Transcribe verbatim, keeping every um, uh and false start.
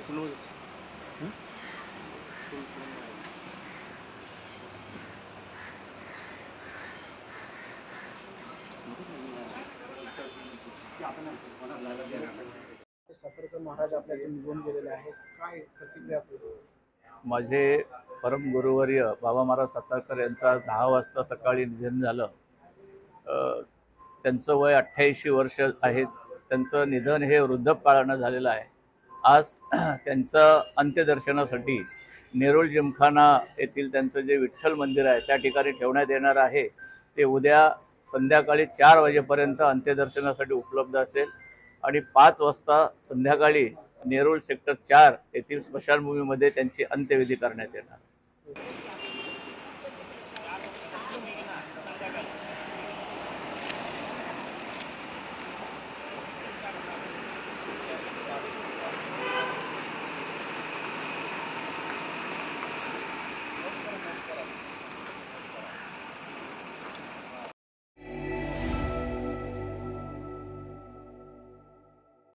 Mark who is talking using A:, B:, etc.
A: सातारकर महाराज आपल्यातून निघून गेलेले आहेत, काय प्रतिक्रिया आपली?
B: माझे परम गुरुवर्य बाबा महाराज सातारकर यांचा दहा वाजता सकाळी निधन झालं। त्यांचं वय अठ्ठ्याऐंशी वर्ष आहेत। त्यांचं निधन हे वृद्धपकाळानं झालेलं आहे। आज त्यांचं अंत्यदर्शनासाठी नेरुळ जिमखाना येथील त्यांचं जे विठ्ठल मंदिर आहे त्या ठिकाणी ठेवण्यात येणार आहे। ते उद्या संध्याकाळी चार वाजेपर्यंत अंत्यदर्शनासाठी उपलब्ध असेल आणि पाच वाजता संध्याकाळी नेरुळ सेक्टर चार येथील स्मशानभूमीमध्ये त्यांची अंत्यविधी करण्यात येणार।